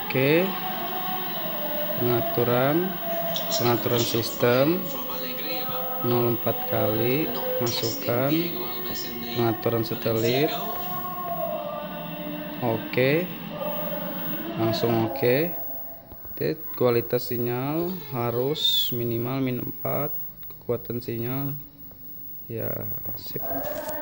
Oke, pengaturan sistem 04 kali, masukkan pengaturan satelit. Oke, langsung oke. Kualitas sinyal harus minimal min 4, kekuatan sinyal ya sip.